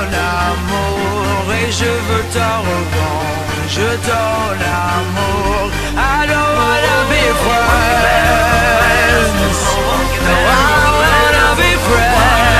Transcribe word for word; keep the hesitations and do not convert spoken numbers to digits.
amour et je veux ta revanche. Je donne amour. I don't wanna be friends. No, I wanna be friends.